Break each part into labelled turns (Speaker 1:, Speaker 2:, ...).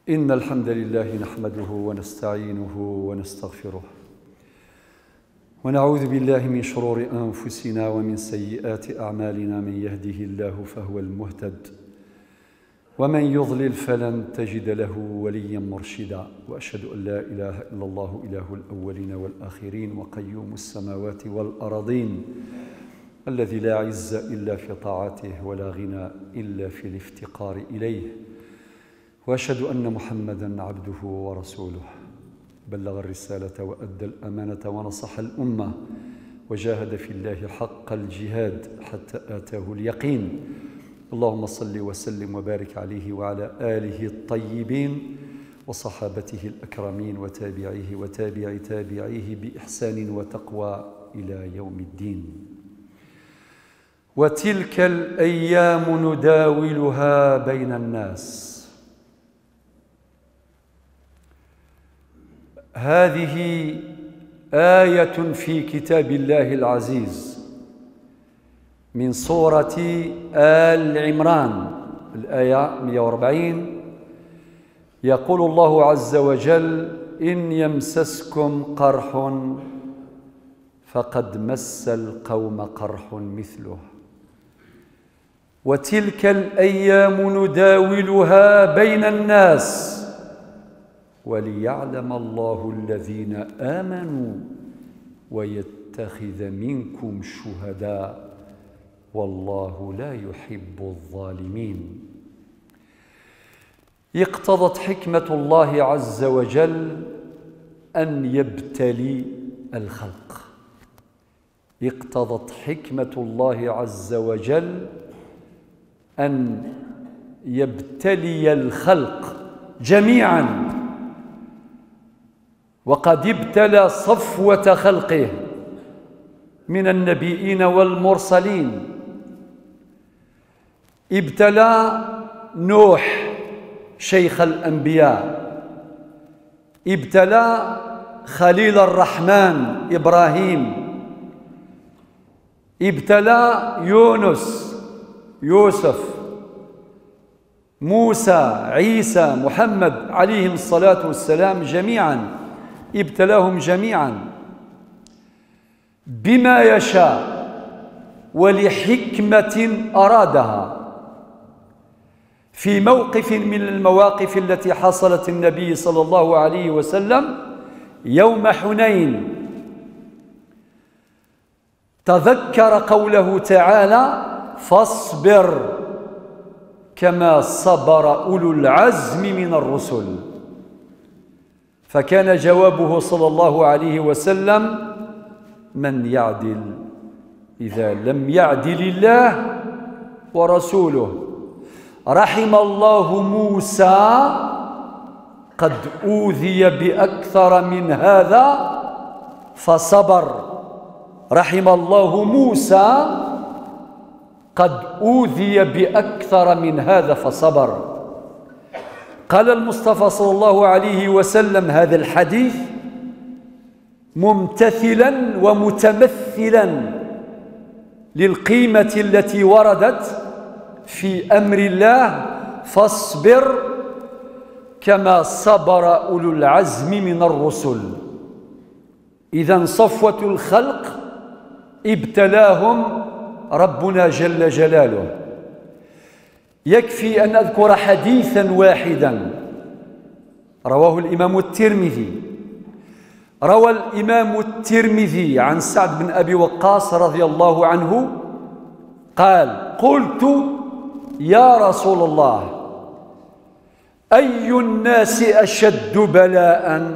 Speaker 1: إن الحمد لله نحمده ونستعينه ونستغفره ونعوذ بالله من شرور أنفسنا ومن سيئات أعمالنا. من يهده الله فهو المهتد ومن يضلل فلن تجد له وليا مرشدا. وأشهد أن لا إله إلا الله إله الأولين والآخرين وقيوم السماوات والأرضين الذي لا عز إلا في طاعته ولا غنى إلا في الافتقار إليه. وأشهد أن محمدًا عبده ورسوله بلغ الرسالة وأدى الأمانة ونصح الأمة وجاهد في الله حق الجهاد حتى آتاه اليقين. اللهم صل وسلم وبارك عليه وعلى آله الطيبين وصحابته الأكرمين وتابعيه وتابع تابعيه بإحسان وتقوى إلى يوم الدين. وتلك الأيام نداولها بين الناس. هذه آية في كتاب الله العزيز من سورة آل عمران الآية 140. يقول الله عز وجل: إن يمسسكم قرح فقد مس القوم قرح مثله وتلك الأيام نداولها بين الناس وليعلم الله الذين آمنوا ويتخذ منكم شهداء والله لا يحب الظالمين. اقتضت حكمة الله عز وجل أن يبتلي الخلق. اقتضت حكمة الله عز وجل أن يبتلي الخلق جميعاً، وقد ابتلى صفوة خلقه من النبيين والمرسلين. ابتلى نوح شيخ الأنبياء، ابتلى خليل الرحمن إبراهيم، ابتلى يونس، يوسف، موسى، عيسى، محمد عليهم الصلاة والسلام جميعاً. ابتلاهم جميعاً بما يشاء ولحكمة أرادها. في موقف من المواقف التي حصلت النبي صلى الله عليه وسلم يوم حنين تذكر قوله تعالى: فاصبر كما صبر أولو العزم من الرسل. فكان جوابه صلى الله عليه وسلم: من يعدل إذا لم يعدل الله ورسوله؟ رحم الله موسى قد أوذي بأكثر من هذا فصبر. رحم الله موسى قد أوذي بأكثر من هذا فصبر. قال المصطفى صلى الله عليه وسلم هذا الحديث ممتثلا ومتمثلا للقيمة التي وردت في أمر الله: فاصبر كما صبر أولو العزم من الرسل. إذن صفوة الخلق ابتلاهم ربنا جل جلاله. يكفي أن أذكر حديثاً واحداً رواه الإمام الترمذي. روى الإمام الترمذي عن سعد بن أبي وقاص رضي الله عنه قال: قلت يا رسول الله أي الناس أشد بلاءً؟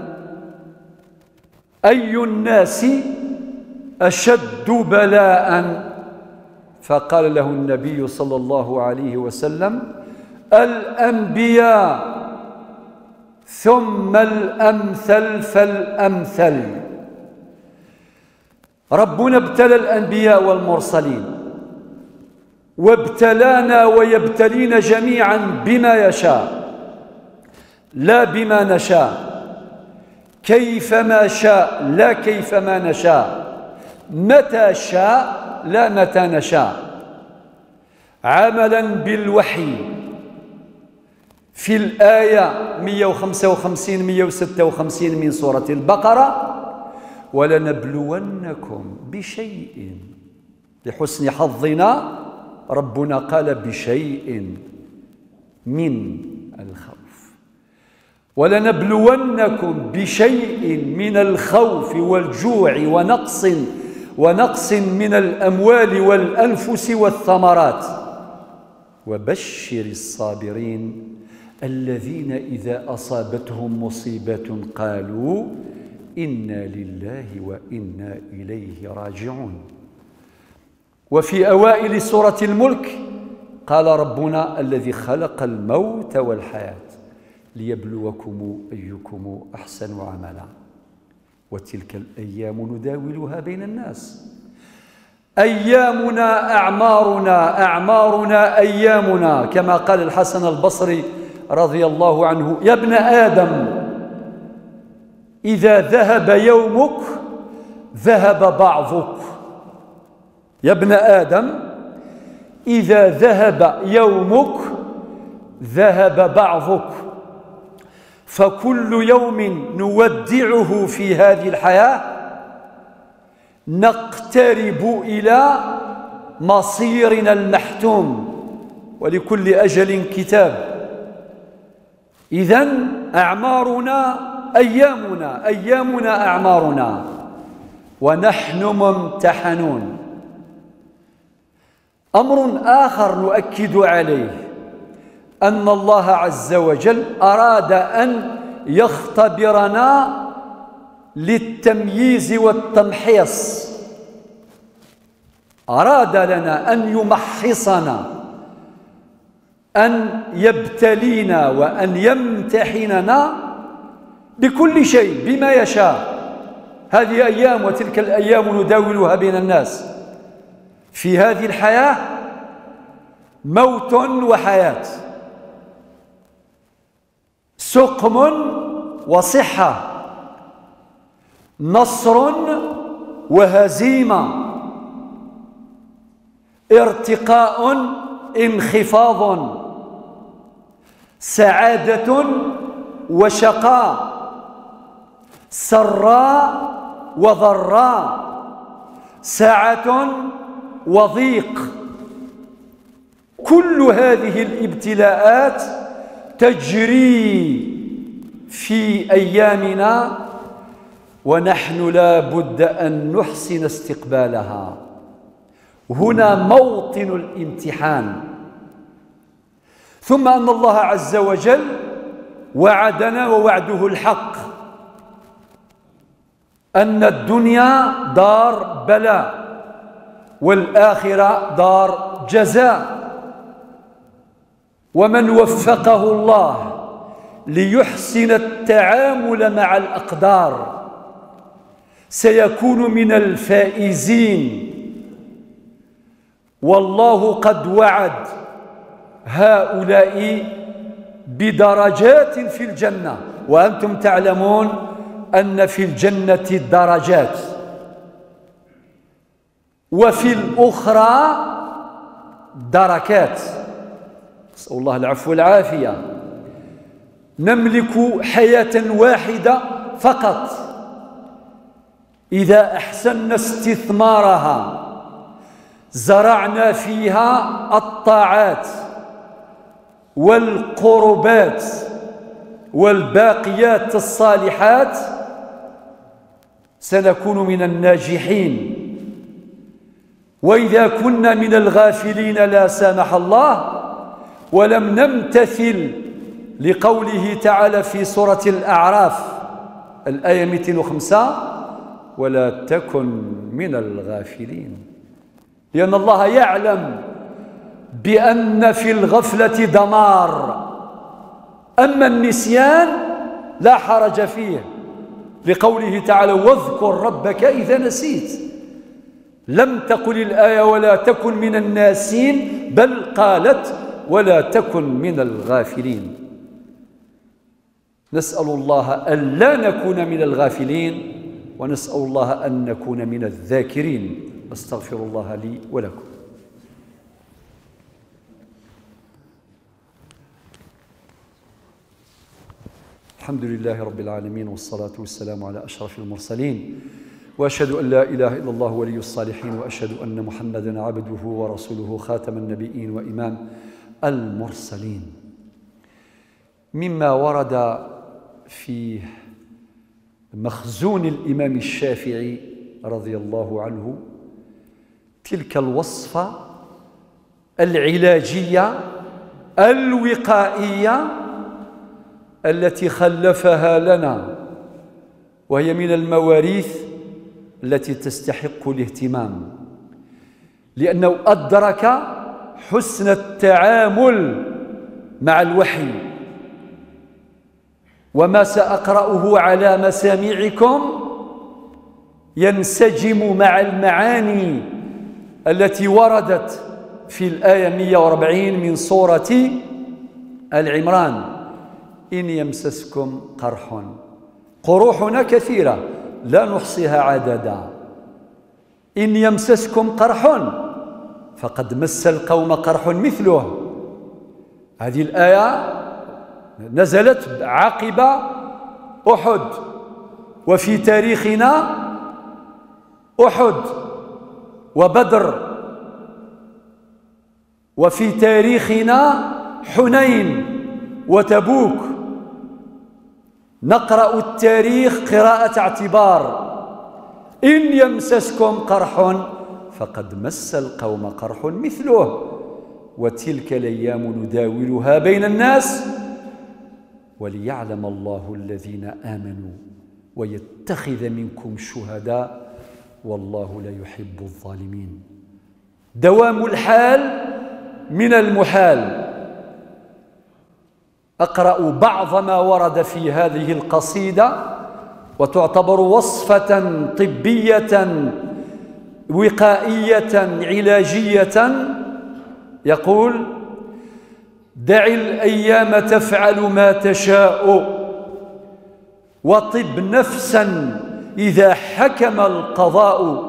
Speaker 1: أي الناس أشد بلاءً؟ فقال له النبي صلى الله عليه وسلم: الأنبياء ثم الأمثل فالأمثل. ربنا ابتلى الأنبياء والمرسلين، وابتلانا ويبتلينا جميعا بما يشاء لا بما نشاء، كيفما شاء لا كيفما نشاء، متى شاء لا متى نشاء، عملا بالوحي في الآية 155 156 من سورة البقرة: ولنبلونكم بشيء. لحسن حظنا ربنا قال بشيء من الخوف. ولنبلونكم بشيء من الخوف والجوع ونقص من الأموال والأنفس والثمرات وبشر الصابرين الذين إذا أصابتهم مصيبة قالوا إنا لله وإنا إليه راجعون. وفي أوائل سورة الملك قال ربنا: الذي خلق الموت والحياة ليبلوكم أيكم أحسن عملا وتلك الأيام نداولها بين الناس. أيامنا أعمارنا، أعمارنا أيامنا، كما قال الحسن البصري رضي الله عنه: يا ابن آدم إذا ذهب يومك ذهب بعضك. يا ابن آدم إذا ذهب يومك ذهب بعضك، فكل يوم نودعه في هذه الحياة نقترب إلى مصيرنا المحتوم، ولكل أجل كتاب. إذن أعمارنا أيامنا، أيامنا أعمارنا، ونحن ممتحنون. أمر آخر نؤكد عليه أن الله عز وجل أراد أن يختبرنا للتمييز والتمحيص، أراد لنا أن يمحصنا، أن يبتلينا وأن يمتحننا بكل شيء بما يشاء. هذه أيام وتلك الأيام نداولها بين الناس. في هذه الحياة موت وحياة، سقم وصحة، نصر وهزيمة، ارتقاء انخفاض، سعادة وشقاء، سراء وضراء، سعة وضيق. كل هذه الابتلاءات تجري في أيامنا، ونحن لا بد أن نحسن استقبالها. هنا موطن الامتحان. ثم أن الله عز وجل وعدنا ووعده الحق أن الدنيا دار بلاء والآخرة دار جزاء، ومن وفقه الله ليحسن التعامل مع الأقدار سيكون من الفائزين. والله قد وعد هؤلاء بدرجات في الجنة، وأنتم تعلمون أن في الجنة درجات، وفي الأخرى دركات. نسأل الله العفو والعافية. نملك حياة واحدة فقط، إذا أحسننا استثمارها زرعنا فيها الطاعات والقربات والباقيات الصالحات سنكون من الناجحين. وإذا كنا من الغافلين لا سامح الله ولم نمتثل لقوله تعالى في سورة الأعراف الآية 205: ولا تكن من الغافلين، لأن الله يعلم بأن في الغفلة دمار، أما النسيان لا حرج فيه، لقوله تعالى: واذكر ربك إذا نسيت. لم تقل الآية ولا تكن من الناسين، بل قالت ولا تكن من الغافلين. نسأل الله أن لا نكون من الغافلين، ونسأل الله أن نكون من الذاكرين. أستغفر الله لي ولكم. الحمد لله رب العالمين، والصلاة والسلام على أشرف المرسلين، وأشهد أن لا إله إلا الله ولي الصالحين، وأشهد أن محمدًا عبده ورسوله خاتم النبيين وإمام المرسلين. مما ورد في مخزون الإمام الشافعي رضي الله عنه تلك الوصفة العلاجية الوقائية التي خلفها لنا، وهي من المواريث التي تستحق الاهتمام، لأنه أدرك حسن التعامل مع الوحي. وما سأقرأه على مسامعكم ينسجم مع المعاني التي وردت في الآية 140 من سورة آل عمران: إن يمسسكم قرح. قروحنا كثيرة لا نحصيها عددا. إن يمسسكم قرح فقد مس القوم قرح مثله. هذه الآية نزلت عقب أحد، وفي تاريخنا أحد وبدر، وفي تاريخنا حنين وتبوك. نقرأ التاريخ قراءة اعتبار. إن يمسسكم قرح فقد مس القوم قرح مثله، وتلك الأيام نداولها بين الناس وليعلم الله الذين آمنوا ويتخذ منكم شهداء والله لا يحب الظالمين. دوام الحال من المحال. أقرأ بعض ما ورد في هذه القصيدة، وتعتبر وصفة طبية وقائية علاجية. يقول: دع الأيام تفعل ما تشاء، وطب نفسا إذا حكم القضاء،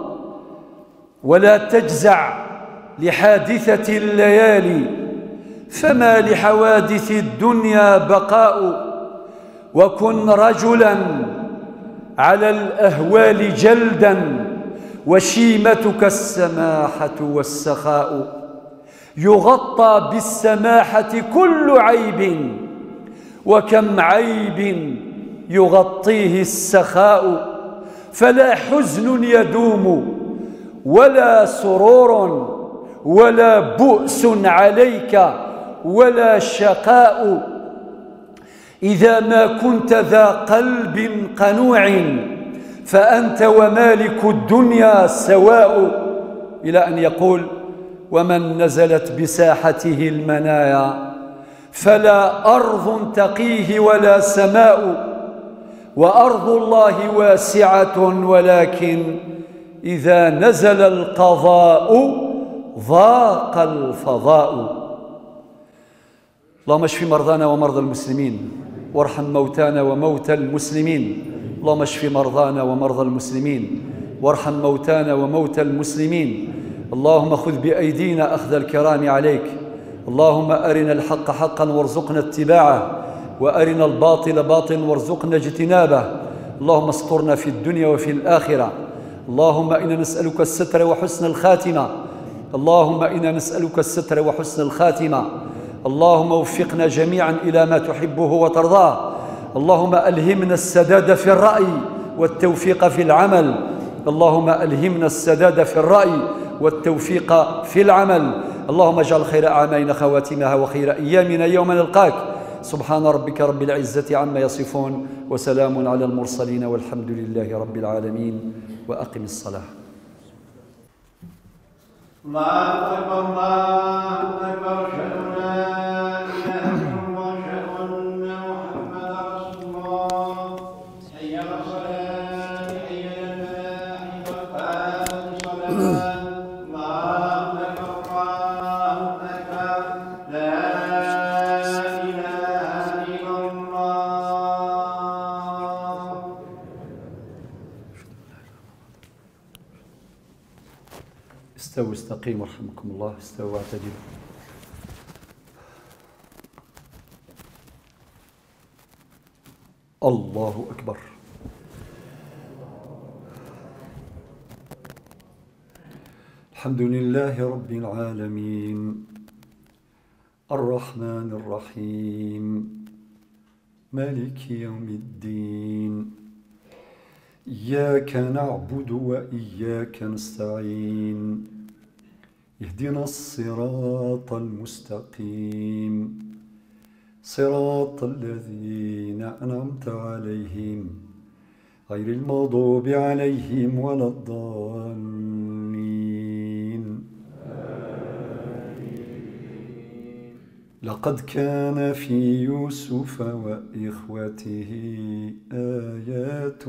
Speaker 1: ولا تجزع لحادثة الليالي، فما لحوادث الدنيا بقاء. وكن رجلا على الأهوال جلدا، وشيمتك السماحة والسخاء. يغطى بالسماحة كل عيب، وكم عيب يغطيه السخاء. فلا حزن يدوم ولا سرور ولا بؤس عليك ولا شقاء. إذا ما كنت ذا قلب قنوع فأنت ومالك الدنيا سواء. إلى أن يقول: ومن نزلت بساحته المنايا فلا أرض تقيه ولا سماء. وأرض الله واسعة، ولكن إذا نزل القضاء ضاق الفضاء. اللهم اشف مرضانا ومرضى المسلمين، وارحم موتانا وموتى المسلمين. اللهم اشف مرضانا ومرضى المسلمين، وارحم موتانا وموتى المسلمين. اللهم خذ بأيدينا أخذ الكرام عليك. اللهم أرنا الحق حقا وارزقنا اتباعه، وأرنا الباطل باطلا وارزقنا اجتنابه. اللهم استرنا في الدنيا وفي الآخرة. اللهم إنا نسألك الستر وحسن الخاتمة. اللهم إنا نسألك الستر وحسن الخاتمة. اللهم وفقنا جميعا إلى ما تحبه وترضاه. اللهم ألهمنا السداد في الرأي والتوفيق في العمل. اللهم ألهمنا السداد في الرأي والتوفيق في العمل. اللهم اجعل خير أعمالنا خواتمها، وخير أيامنا يوم نلقاك. سبحان ربك رب العزة عما يصفون، وسلام على المرسلين، والحمد لله رب العالمين. وأقم الصلاة.
Speaker 2: الله أكبر، الله أكبر، أشهد أن لا إله إلا الله، أشهد أن محمدا رسول الله. حي على الصلاة، حي على الفلاح، قد قامت الصلاة. الله أكبر، الله أكبر، لا إله إلا الله.
Speaker 1: استووا استقيموا رحمكم الله. استووا واعتدلوا. الله أكبر. الحمد لله رب العالمين الرحمن الرحيم مالك يوم الدين إياك نعبد وإياك نستعين اهدنا الصراط المستقيم صراط الذين أنعمت عليهم غير المغضوب عليهم ولا الضالين. لقد كان في يوسف وإخوته آيات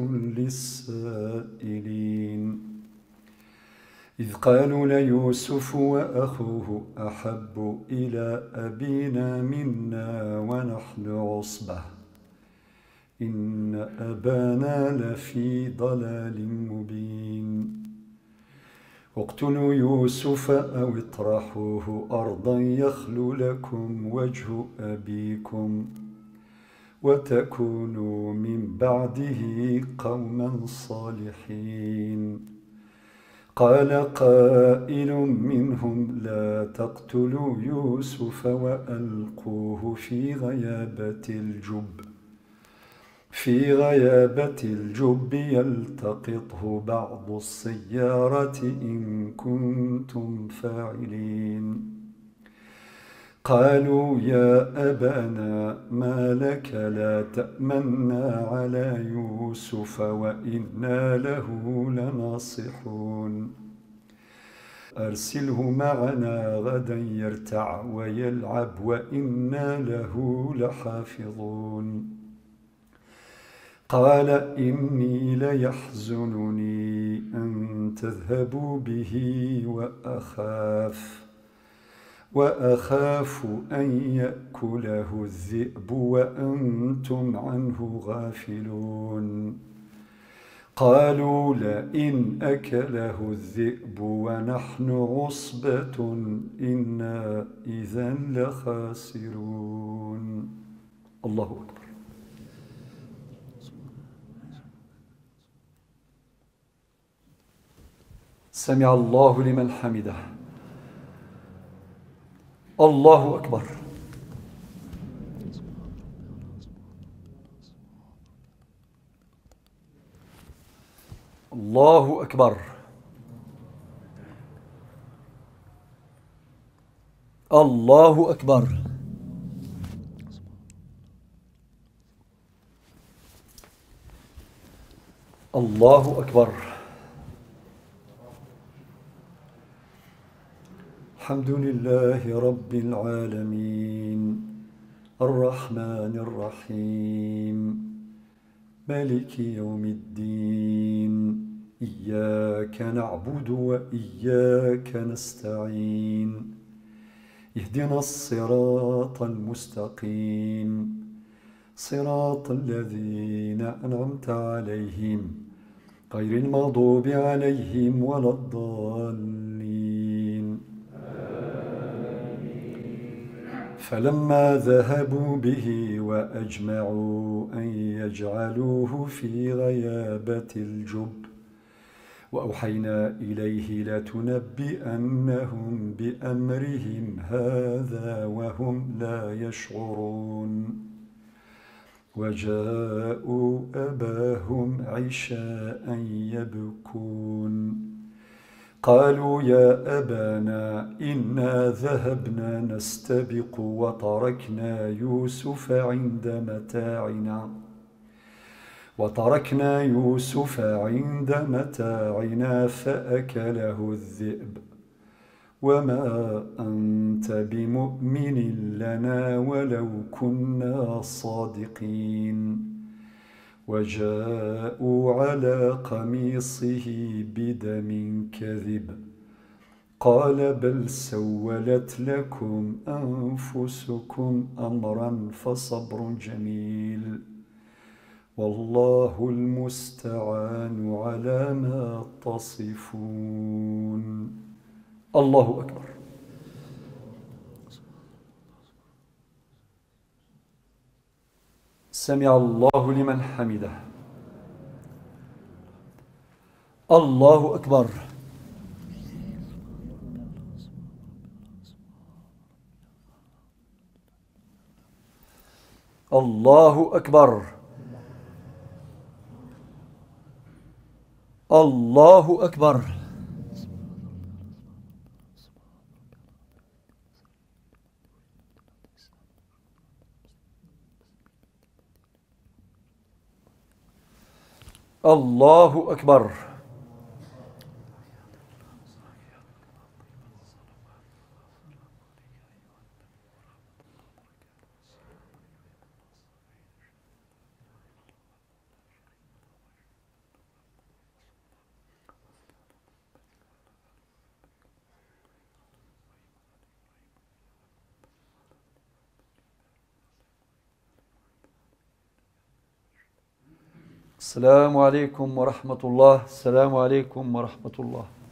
Speaker 1: للسائلين إذ قالوا ليوسف وأخوه أحب إلى أبينا منا ونحن عصبة إن أبانا لفي ضلال مبين اقتلوا يوسف أو اطرحوه أرضا يخل لكم وجه أبيكم وتكونوا من بعده قوما صالحين. قال قائل منهم لا تقتلوا يوسف وألقوه في غيابة الجب يلتقطه بعض السيارة إن كنتم فاعلين. قالوا يا أبانا ما لك لا تأمنا على يوسف وإنا له لناصحون أرسله معنا غدا يرتع ويلعب وإنا له لحافظون. قال إني ليحزنني أن تذهبوا به وأخاف أن يأكله الذئب وأنتم عنه غافلون. قالوا لئن أكله الذئب ونحن عصبة إنا إذا لخاسرون. الله أكبر. سمع الله لمن حمده. الله أكبر. الله أكبر. الله أكبر. الله أكبر. الحمد لله رب العالمين الرحمن الرحيم مالك يوم الدين إياك نعبد وإياك نستعين اهدنا الصراط المستقيم صراط الذين أنعمت عليهم غير المغضوب عليهم ولا الضالين. فلما ذهبوا به وأجمعوا أن يجعلوه في غيابة الجب وأوحينا إليه لتنبئنهم بأمرهم هذا وهم لا يشعرون. وجاءوا أباهم عشاء يبكون قالوا يا أبانا إنا ذهبنا نستبق وتركنا يوسف عند متاعنا فأكله الذئب وما أنت بمؤمن لنا ولو كنا صادقين. وجاءوا على قميصه بدم كذب قال بل سولت لكم أنفسكم أمرا فصبر جميل والله المستعان على ما تصفون. الله أكبر. سمع الله لمن حمده. الله أكبر. الله أكبر. الله أكبر. الله أكبر. السلام عليكم ورحمة الله. السلام عليكم ورحمة الله.